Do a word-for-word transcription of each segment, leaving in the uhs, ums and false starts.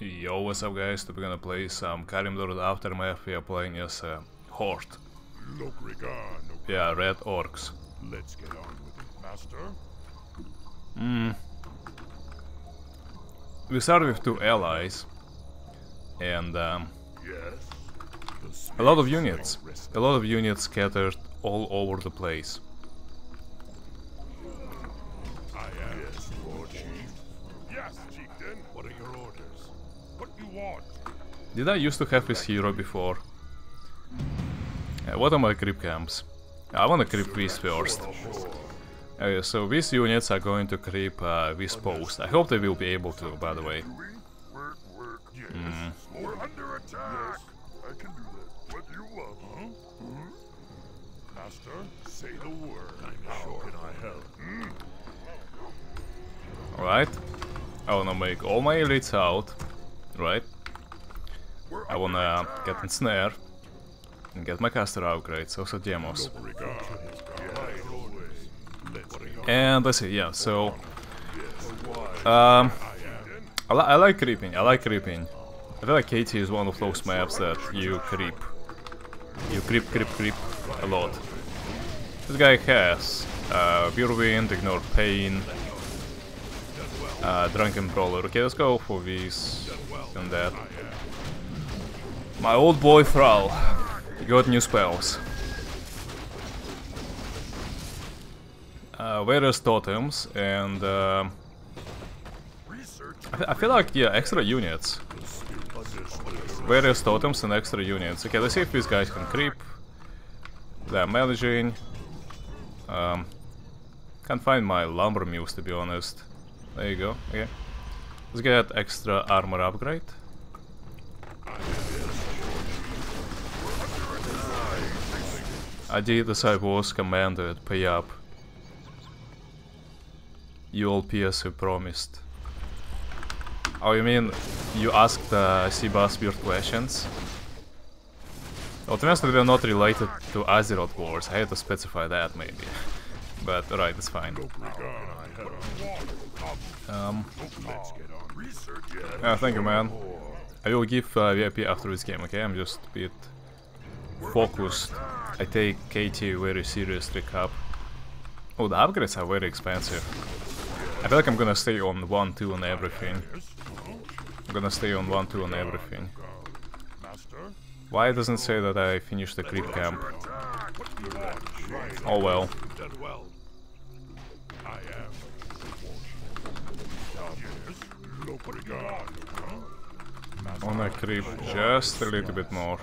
Yo, what's up guys? Today we're gonna play some Kalimdor Aftermath. We are playing as a Horde. Yeah, red orcs. Let's get on with it, master. Hmm. We start with two allies. And um, Yes. a lot of units. A lot of units scattered all over the place. I am. Yes, Lord Chief. Yes, Chieftain. What are your orders? What you want? Did I used to have this hero before? Uh, what are my creep camps? I wanna creep this first. Okay, so these units are going to creep uh, this post. I hope they will be able to, by the way. Work, work. Yes. Mm. We're under attack. Yes, I can do that. What do you want? Huh? Huh? Master, say the word. I'm How sure. Can I help? Mm. Alright. I wanna make all my elites out. Right. We're I wanna get in snare. And get my caster upgrades, also demos. And let's see, yeah, so... Um, I, li I like creeping, I like creeping. I feel like K T is one of those maps that you creep. You creep, creep, creep a lot. This guy has uh, Whirlwind, Ignore Pain, uh, Drunken Brawler. Okay, let's go for this and that. My old boy Thrall. He got new spells. Uh, various totems and uh, I, I feel like, yeah, extra units. Various totems and extra units. Okay, let's see if these guys can creep. They're managing. Um, can't find my lumber mules, to be honest. There you go. Okay, let's get extra armor upgrade. I did as I was commanded, pay up. You all P S you promised. Oh, you mean you asked uh, Seabass weird questions? Well, to be honest, they were not related to Azeroth Wars. I had to specify that, maybe. But, alright, it's fine. Um, yeah, thank you, man. I will give uh, V I P after this game, okay? I'm just a bit focused. I take K T very seriously, Cap. Oh, the upgrades are very expensive. I feel like I'm gonna stay on one two on everything. I'm gonna stay on one two on everything. Why it doesn't say that I finished the creep camp? Oh well. I wanna creep just a little bit more.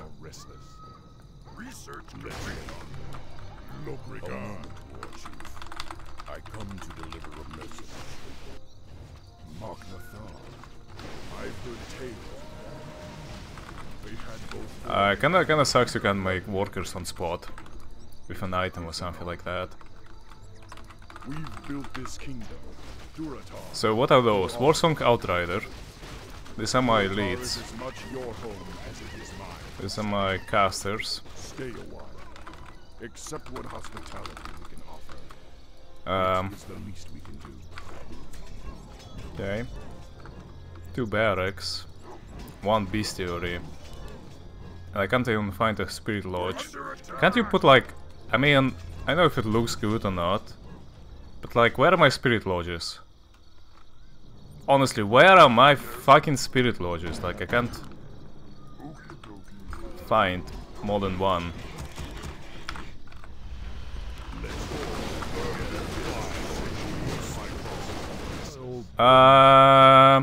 I come to deliver a message. Mark the Thar. I've heard tales. They had both. Uh, kinda, kinda sucks you can make workers on spot with an item or something like that. We've built this kingdom. Durotar. So what are those? Warsong Outrider. These are my elites. Is as much your home as it is mine. These are my casters. Stay a while. Accept what hospitality we can offer. Um, It's the least we can do. okay. Two barracks. One bestiary. I can't even find a spirit lodge. Can't you put like... I mean, I know if it looks good or not. But like, where are my spirit lodges? Honestly, where are my fucking spirit lodges? Like, I can't find more than one. Uh,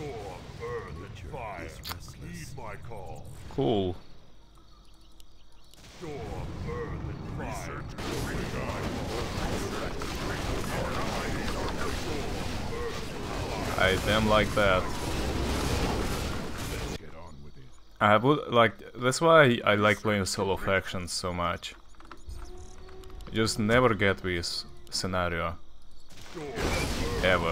cool. I damn like that. I would like. That's why I like playing solo factions so much. You just never get this scenario. Ever.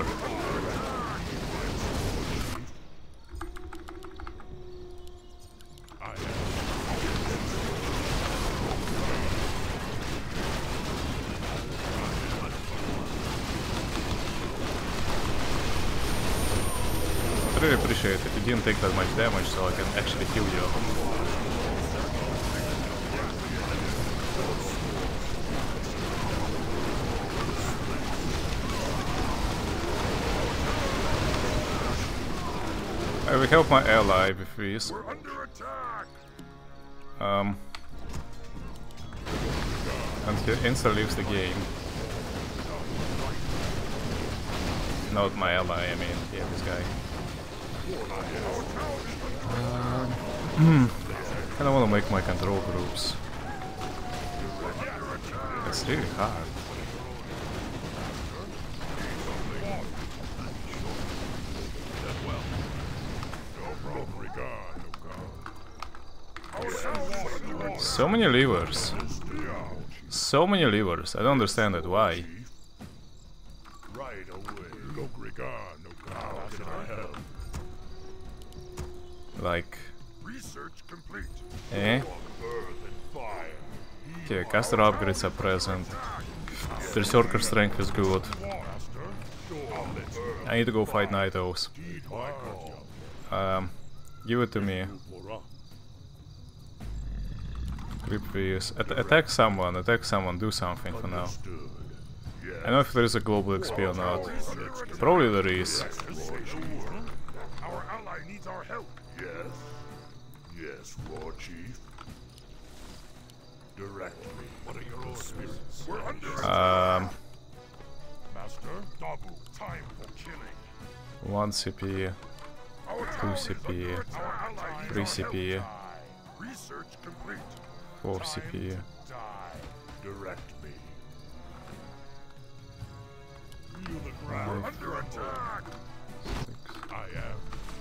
really appreciate it. You didn't take that much damage, so I can actually heal you. I will help my ally with this. We're under attack. Um, and he insta leaves the game. Not my ally, I mean, yeah, this guy. Um, I don't want to make my control groups. It's really hard. So many levers. So many levers. I don't understand it. Why? Right away. Logrigar, no how can I help? Like, Research complete. eh? Earth and fire. Okay, caster upgrades are present. Berserker strength is good. I need to go fight Night Owls. Um, give it to me. Grip these. At attack someone, attack someone, do something for now. I don't know if there is a global X P or not. Probably there is. Our ally needs our help. Yes. Yes, War Chief. Direct me. What are your orders? We're under Um, Master, Dabu, time for killing. one C P, Our two town C is P, under attack. Our ally needs three our C P, help. Research complete. four C P. Die. Direct me. Feel the ground. Five. Under attack. I am.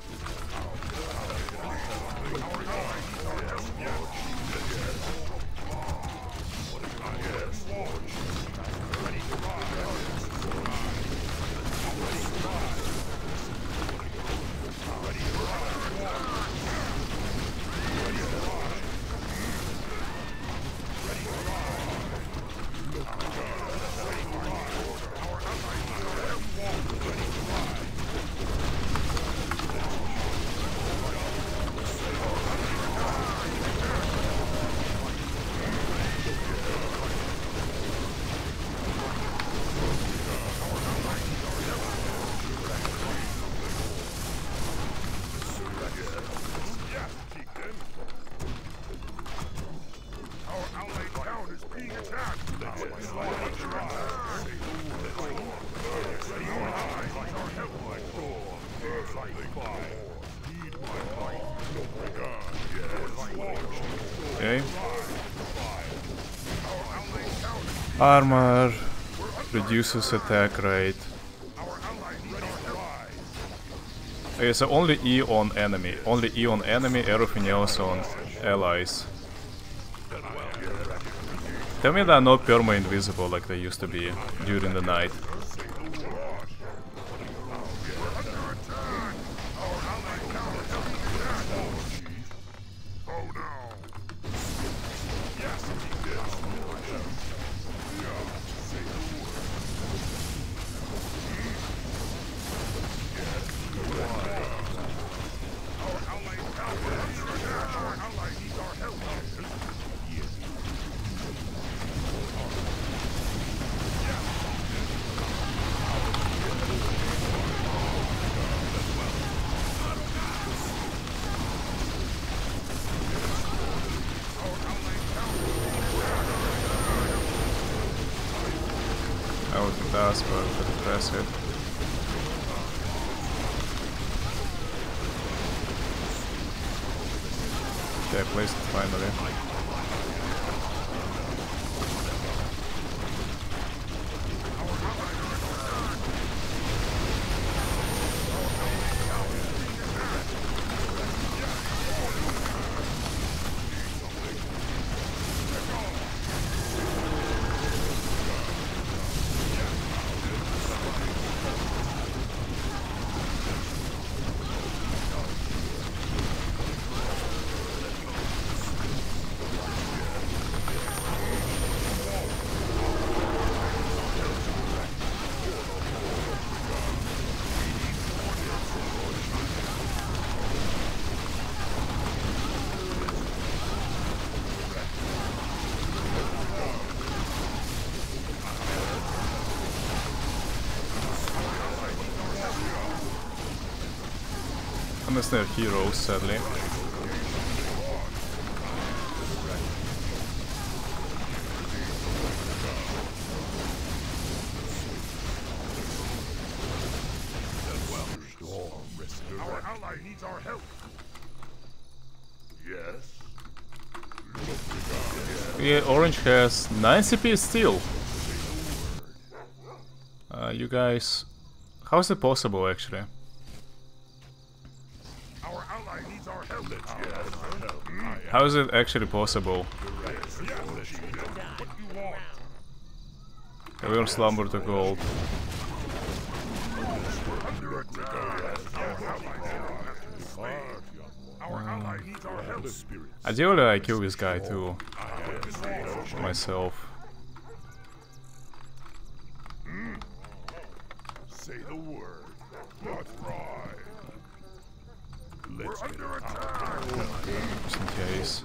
Okay. Armor reduces attack rate. Okay, so only E on enemy. Only E on enemy, everything else on allies. Tell me they're not perma-invisible like they used to be during the night. I was the task, but I could press it. Okay, I placed it finally. Unless they're heroes, sadly. Our ally needs our help. Yes. Yeah, Orange has nine C P still. Uh, you guys... How is it possible, actually? Our ally needs our help. How is it actually possible? Cavern Slumber to gold. Ideally, I kill this guy too. Myself. Say the word. Not right. Let's We're under attack. Just in case.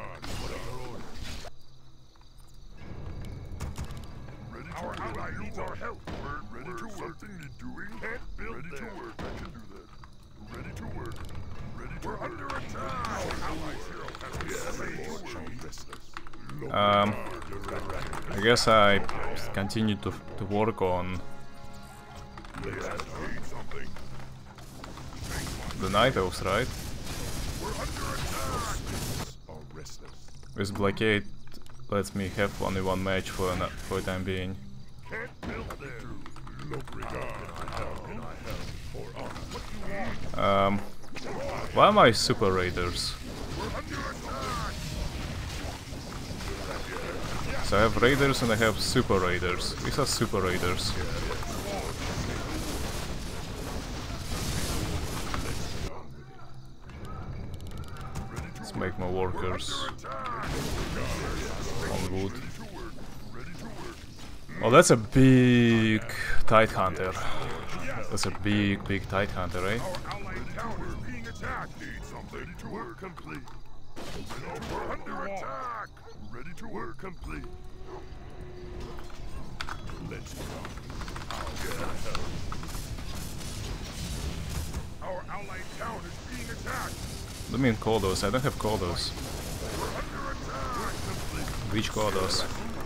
Our ally needs our help. We're ready to work. Something doing? Can't build ready to work. I can do that. Ready to work. Ready to We're work. Under attack. Our ally hero has been Um, I guess I continue to to work on the Night Elves, right? This blockade lets me have only one match for an, for the time being. Um, why am I Super Raiders? So I have Raiders and I have Super Raiders. These are Super Raiders. Let's make more workers on wood. Oh, that's a big Tide Hunter. That's a big, big Tide Hunter, right? Ready to work complete. Let's go. I'll get help. Our allied town is being attacked. I mean Kodos, I don't have Kodos. Which Kodos?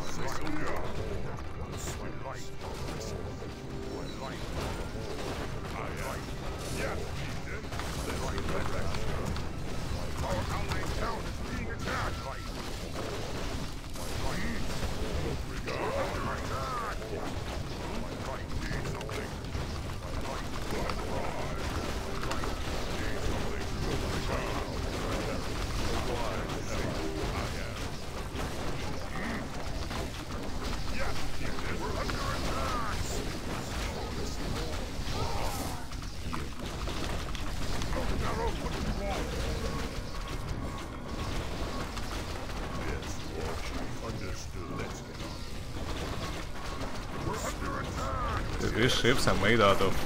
These ships are made out of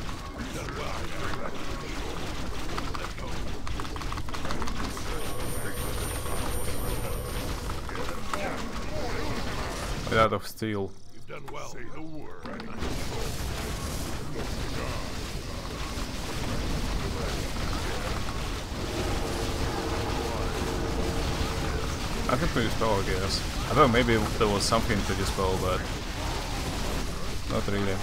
made out of steel. You've done well. Say the word. I can pretty dispel, I guess. I thought maybe there was something to dispel, but not really.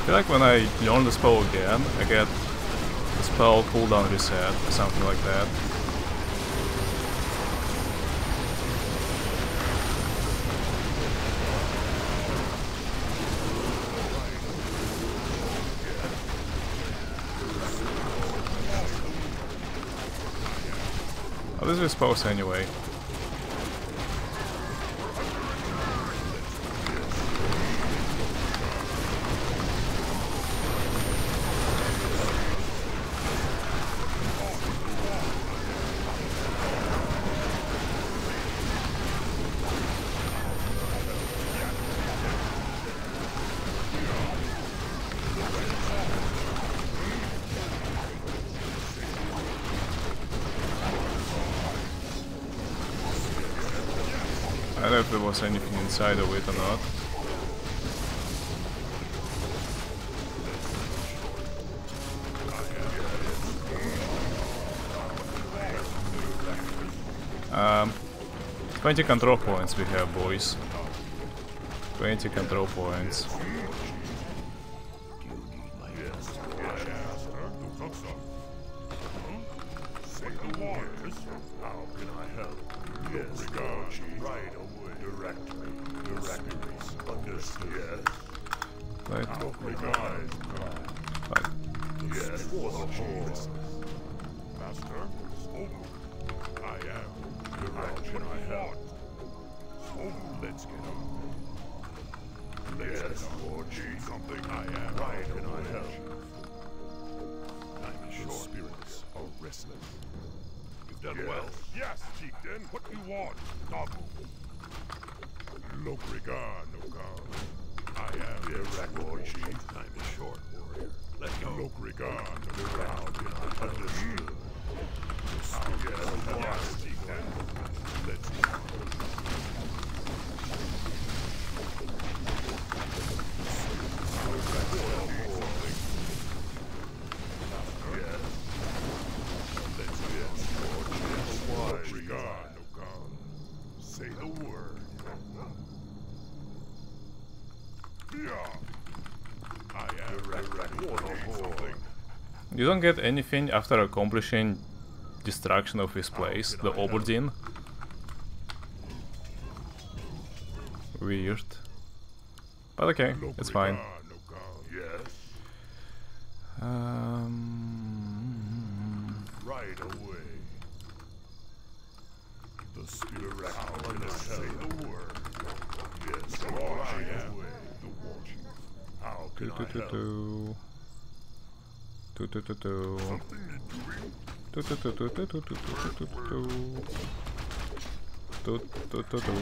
feel like when I learn the spell again, I get the spell cooldown reset or something like that. Oh, this is supposed anyway. I don't know if there was anything inside of it or not. Um, twenty control points we have, boys. twenty control points. Right. Right. Yes, for the Horde. Master, I am. How can I help? Let's get on. Yes, Lord G. Something I am. Right, can I help? I'm sure spirits are restless. You've done yes. well. Yes, Chieftain. What do you want? Nabu. Lobrigar, no God. I am the Lord Chief. Time is short, warrior. Let's go. Lobrigar, no God. Understood. I'll get a yes, Chieftain. Let's go. Say the word. I am You don't get anything after accomplishing destruction of his place, the Oberdin. Weird. But okay, it's fine. Um, right away. The spirit will say the word. Yes, right away. The watch. How can I help? Do do do do. Do do do do do do do do do do do do do.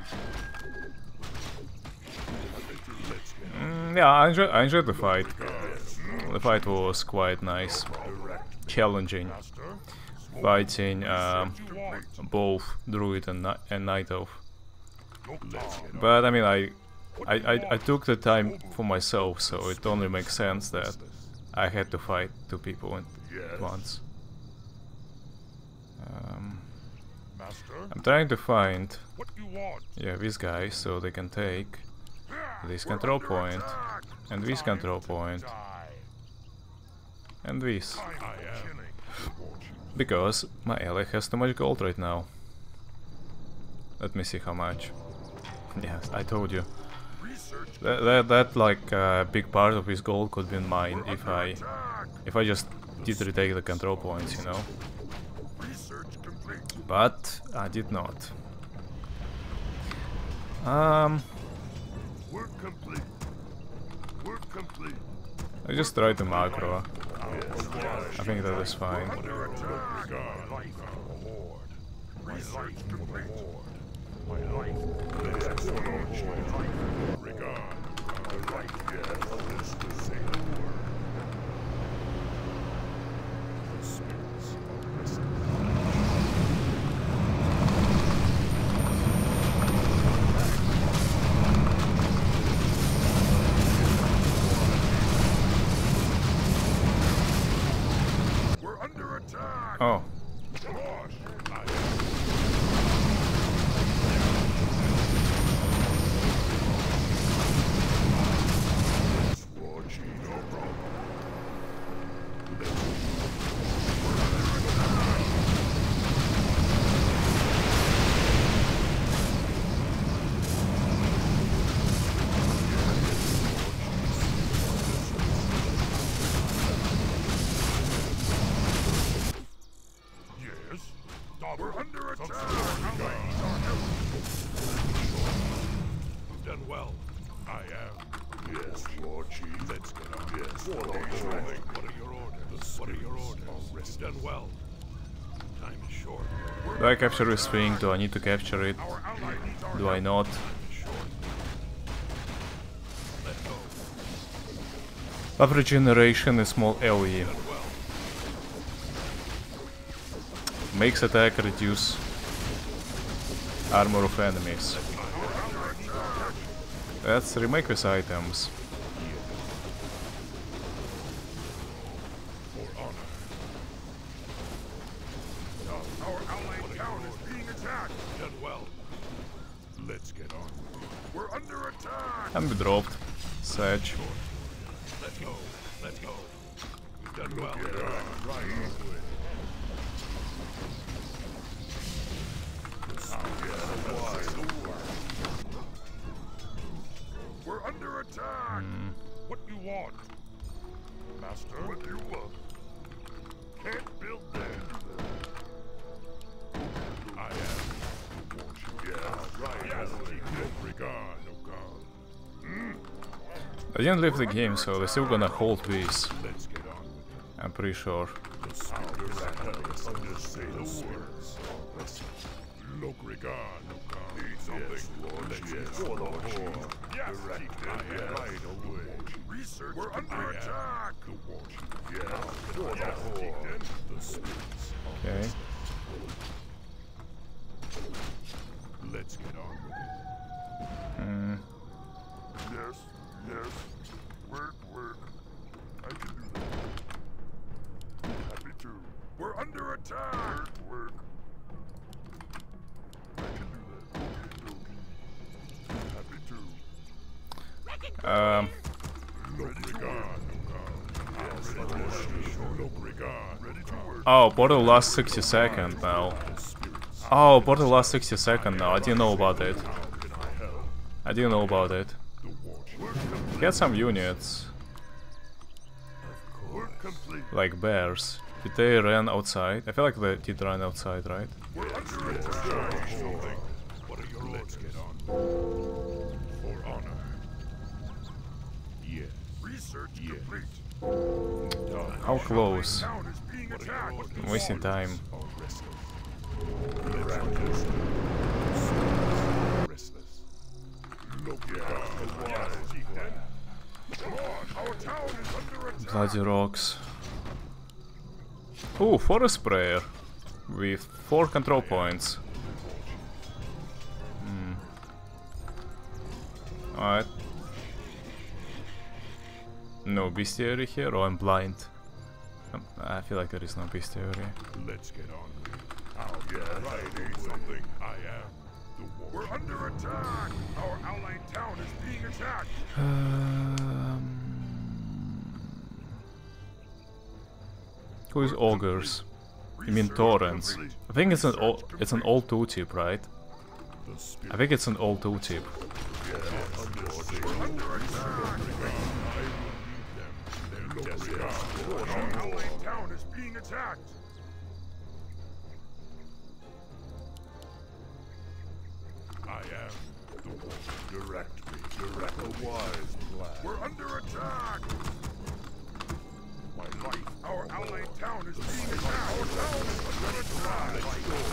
Mm, yeah, I enjoyed, I enjoyed the fight. The fight was quite nice, challenging. Fighting um, both Druid and, and Night Elf. But I mean, I, I, I, I took the time for myself, so it only makes sense that I had to fight two people at once. Um, I'm trying to find, yeah, these guys, so they can take this control point, and this control point, and this. Because my ally has too much gold right now. Let me see how much. Yes, I told you. That, that, that like uh, big part of his gold could be mine if I, if I just did retake the control points, you know. But I did not. Um. Work complete. Work complete. I just tried the macro. I think that is fine. Oh. For the Horde. What are your orders? What are your orders? You've done well. Time is short. Do I capture this thing? Do I need to capture it? Do I not? Of regeneration is small AoE. Makes attack reduce armor of enemies. Let's remake with items. Our allied town is being attacked. Done well. Let's get on. We're under attack. And we dropped. Sedge. Let's go. Let's go. We've done well. Yeah, right. We're under attack. Mm. What you want, Master? What you want? Can't build there. I am. Yeah, right. Yes. No regard, no God. Mm. I didn't leave the game, so they're still gonna hold these. Let's get on with it. I'm pretty sure. The spirits undersay the words. No regard, no God. Need something, Lord. Yes, for the Horde. Yes, I am right away. Research. We're under attack. The warship. Yeah, for the Horde. The spirits. Okay. Let's get on with it. Hmm. Yes, yes. Work, work. I can do that. Happy to. We're under attack. Work, work. I can do that. Happy to. Um. No regard, no God. No regard. Ready to work. Oh, portal lasts sixty seconds now. Oh, portal lasts sixty seconds now. I didn't know about it. I didn't know about it. Get some units. Like bears. Did they run outside? I feel like they did run outside, right? We're under attack. What are your orders? Get on. For honor. Yes. Research complete. How close? Town is being attacked. I'm wasting time. Restless. Look at our town is under attack. Bloody rocks. Ooh, forest sprayer. With four control points. Hmm. Alright. No bestiary here, or I'm blind. Um, I feel like there is no bestiary. Let's get on. Oh yeah, right. Need something. I am the war. We're under attack. Our allied town is being attacked. Um, who is ogres? You mean torrents? I think it's an old, it's an old tooltip, right? I think it's an old tooltip. We're under attack. Our allied town is being attacked. I am the one. Direct me. Direct a wise plan. We're under attack. My life. Our allied town is being attacked. Our town is under attack.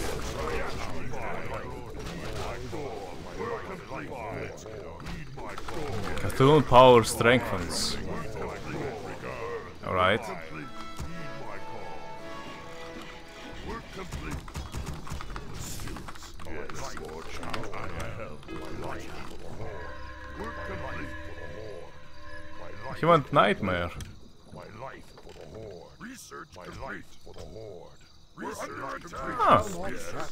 We're complete. Need my call. Cthulhu power strengthens. Alright. Need my call. We're complete. The spirits. Yes, Lord. I am. My life. We're complete. My life. He went nightmare. My life for the Horde. Research my life for the Horde. We're under attack. Huh. Yes.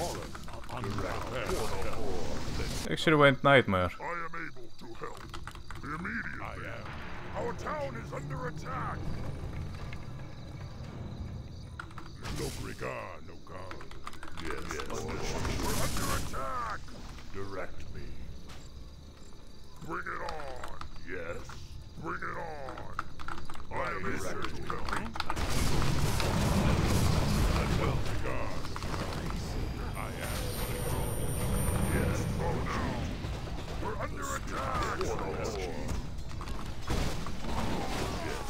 Actually went nightmare. I am able to help. Immediately. I am. Our town is under attack. No regard, no God. Yes. yes. We're under attack. Direct me. Bring it on. Yes. Bring it on. I am ready to go. I will regard. I am. Yes. Oh no. We're under attack. Yes.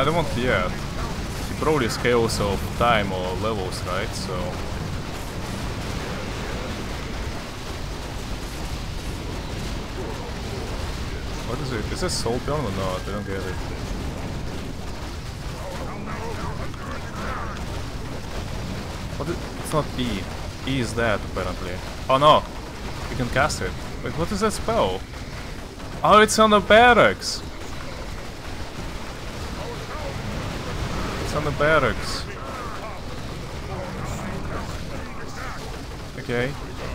don't want yet. He probably scales of time or levels, right? So. What is it? Is this soul gun or not? I don't get it. What is, it's not E. E is that apparently. Oh no! You can cast it. Wait, what is that spell? Oh, it's on the barracks! It's on the barracks. Okay.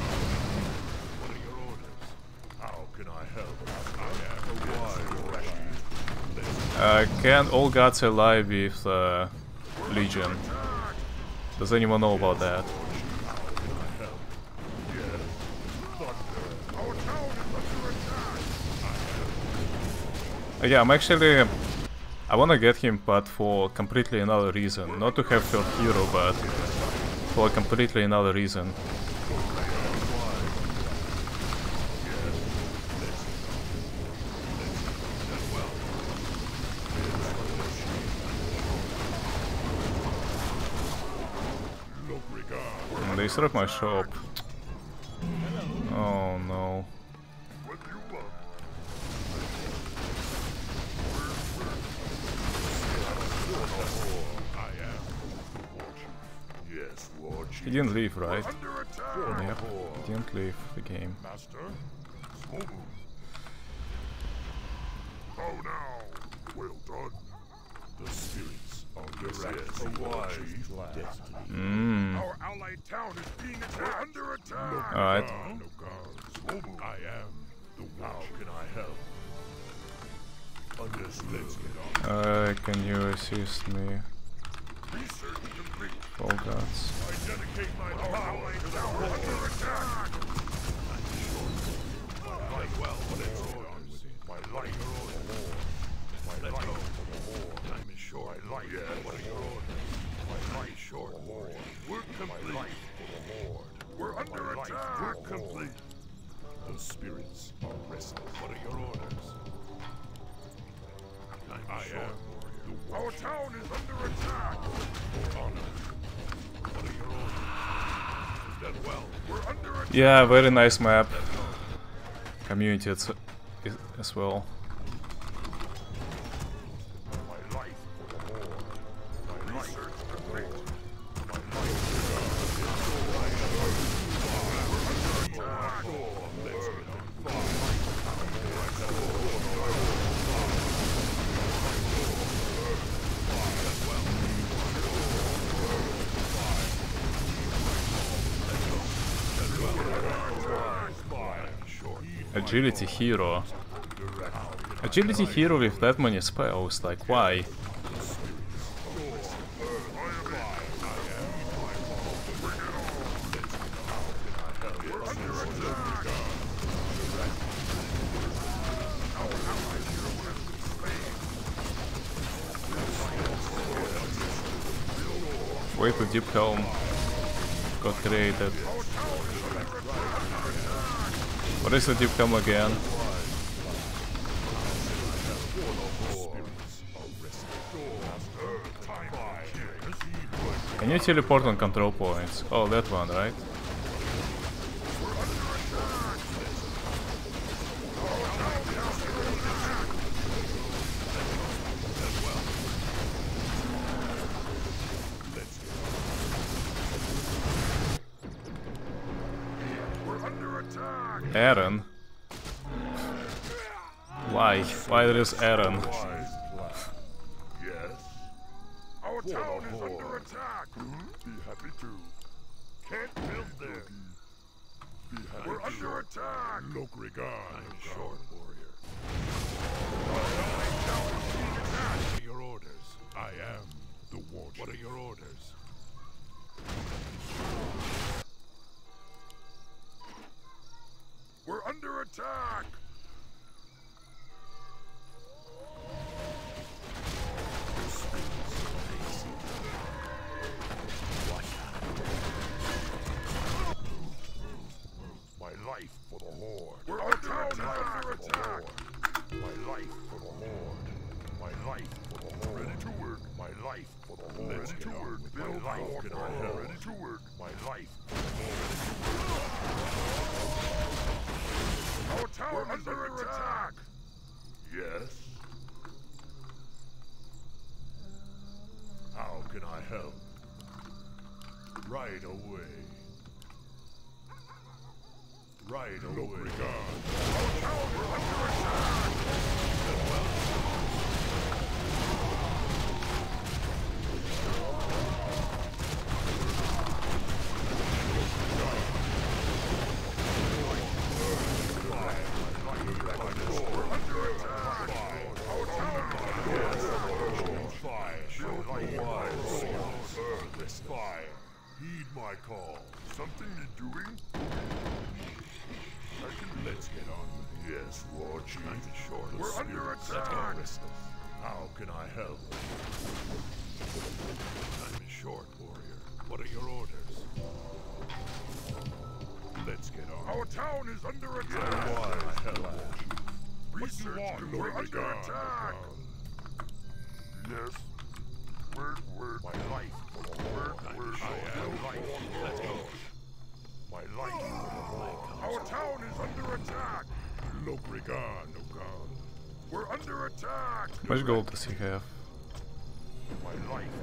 Uh, can all gods ally with uh, Legion? Does anyone know about that? Uh, yeah, I'm actually... I wanna get him, but for completely another reason. Not to have third hero, but for completely another reason. They struck my shop. Oh no. He didn't leave, right? Yep, he didn't leave the game. Oh no! Well done. The spirits are direct for wise destiny. Mm. Our allied town is being attacked. Under attack. All right. No guards. I am the How can I help? Understood. Uh, can you assist me? Research complete. All gods. I dedicate my power to the under attack. Quite well, but it's orders. My life for the war. My life for the war. Time is short. My life. Yeah, what are your orders? My life short. War. Work complete. My life for the war. We're under attack. Work complete. The spirits are restless. What are your orders? I am. Our town is under attack. For honor. What are your orders? Is that well? We're under attack. Yeah, very nice map. Community as, as well. My life for the war. My research complete. My life Agility hero. Agility hero with that many spells, like why? Wait, the Deep Helm got created. What is the Deep Helm again? Can you teleport on control points? Oh, that one, right? Aaron? Why? Why there is Aaron? Yes. Our town is under attack. Be happy to. Can't build there. Be happy We're under attack. Look regard. Short warrior. What are your orders? I am the warrior. What are your orders? We're under attack! My life for the Horde. We're Our town is under attack! My life for the Horde. My life for the Horde. Ready to work. Ready to work. Build life. Can I help? Ready to work. My life. Our tower is under attack. Yes. How can I help? Right away. Right away. Our tower is under attack. Heed my call. Something you're doing? I can let's get on with it. Yes, War Chief. Short We're under attack. How can I help? Time is short, warrior. What are your orders? Let's get on. Our town is under attack. Why can I help? Research. We're under attack. Yes. Word, word. My life. Word, word. I am life. Let's go. My life. Our town is under attack. Lobrigan, Ogan. We're under attack. How much gold does he have? My life.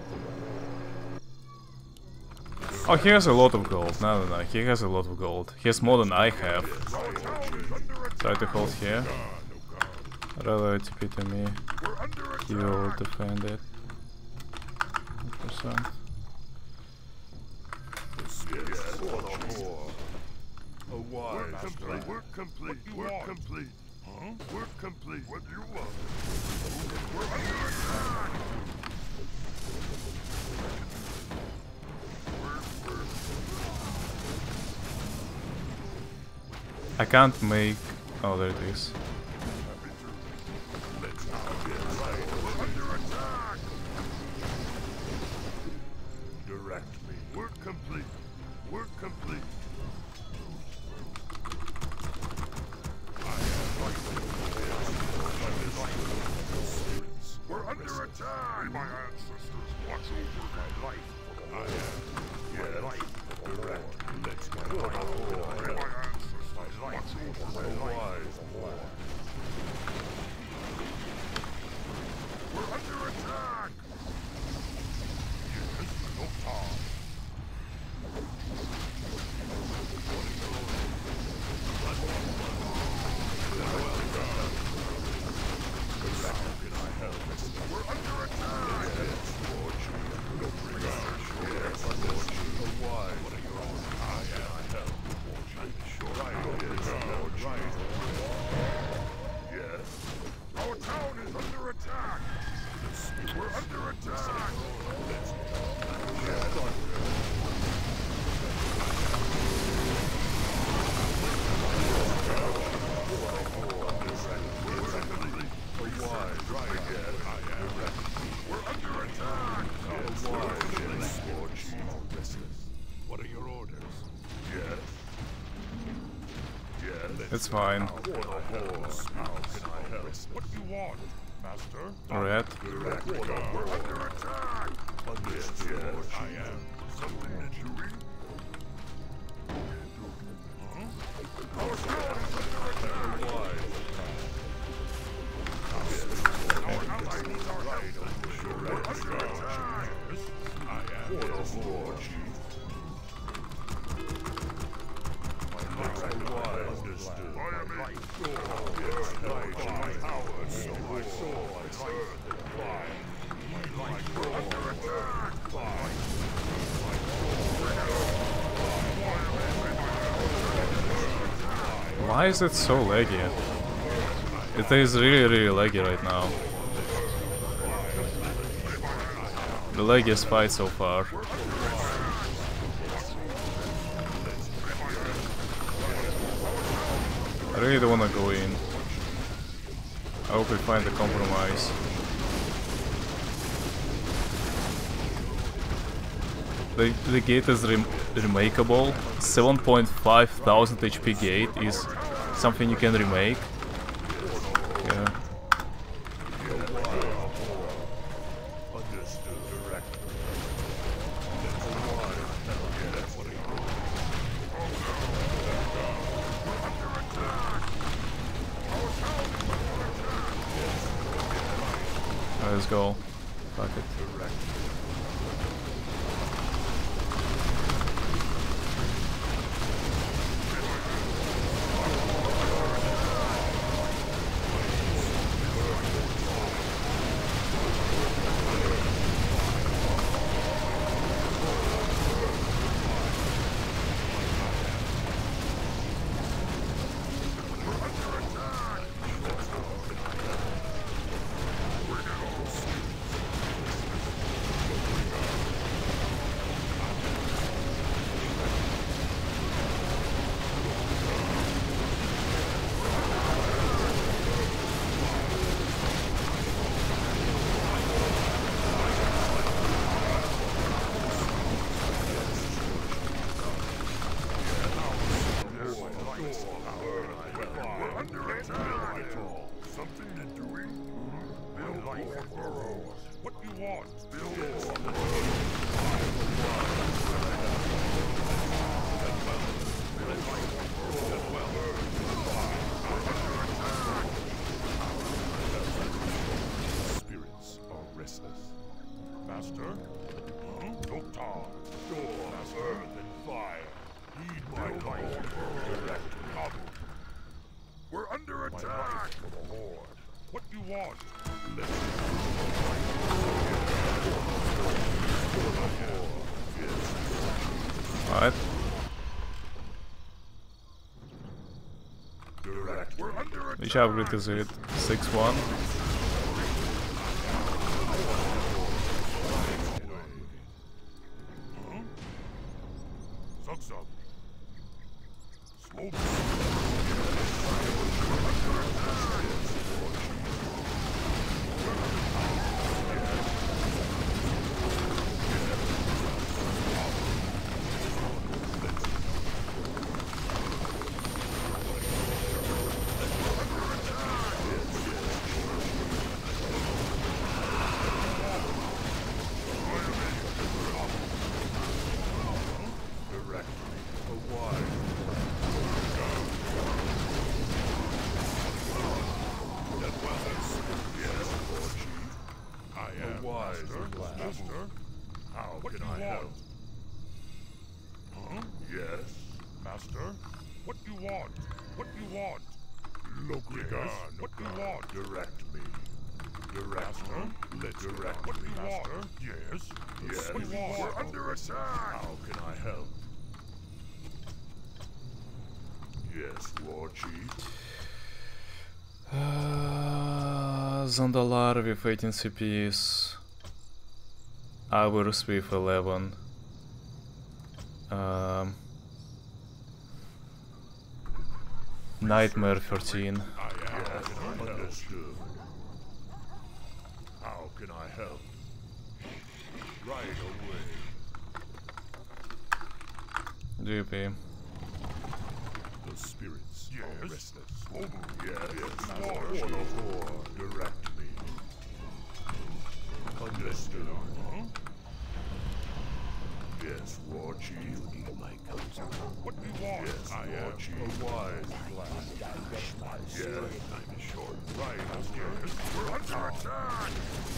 Oh, he has a lot of gold. No, no, no. He has a lot of gold. He has more than I have. Try to hold here. Rather T P to me. He will defend it. one percent. A wise complete. Work complete. Work complete. Huh? Work complete. What do you want? We're under attack. I can't make. Oh, there it is. Let's get right. We're under attack. Direct me. Work complete. Work complete. We're under attack! My ancestors watch over my life. I am. Yes. Life. Direct. Let's go. My ancestors watch over my life. We're under attack! Yes, no time. We're under attack! Yes, Lord Chief. No research. Yes, Lord Chief. Why? What are your orders? How can I help? Lord Chief. Sure. Right. Yes, Lord Chief. Yes. Our town is under attack! We're under attack! Let's go. Yes. We're under attack! What are your orders? Yes. Yes. It's fine. How can I help? What do you want, Master? Red. We're under attack! Understood. Yes, I am. Something you're doing? Huh? Our town is under attack! Why? Our allies need our help. We're under attack! I am the Lord Chief. My life understood. I am a sword. Yes, my power, so my soul, I serve. My life, we're under attack! Why is it so laggy? It is really, really laggy right now. The laggiest fight so far. I really don't wanna go in. I hope we find a compromise. The, the gate is rem remakeable. seven point five thousand H P gate is something you can remake. Yeah. let's go. Fuck it. Alright. Which upgrade is it? six one? Zandalar with eighteen C Ps, Hours with eleven, um, Nightmare thirteen. Understood. How can I help? Right away. G P. The spirits yes. are restless. Oh, yes, yes. War, war, direct me. Understood. Huh? Yes, War Chief. You need my counsel. What do you want? Yes, I War am Chief. A wise plan. Yes, time is short. Right, yes. We're under attack.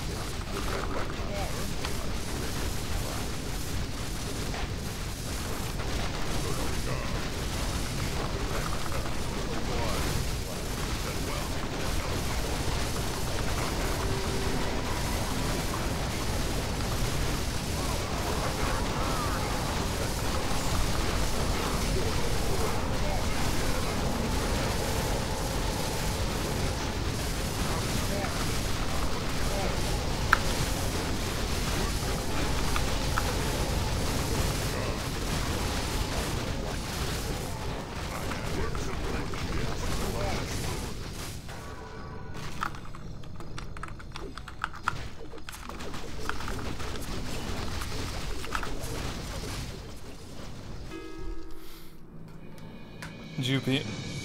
G P.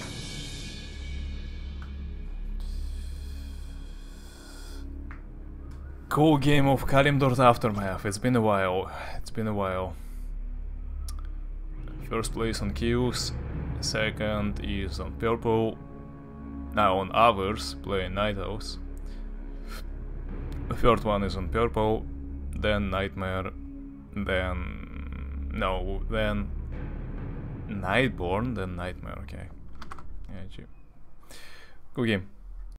Cool game of Kalimdor's Aftermath. It's been a while. It's been a while. First place on queues. Second is on purple. Now on hours, playing Night House. The third one is on purple, then Nightmare, then... no, then... Nightborn, then Nightmare, okay. Yeah, gee. Good game.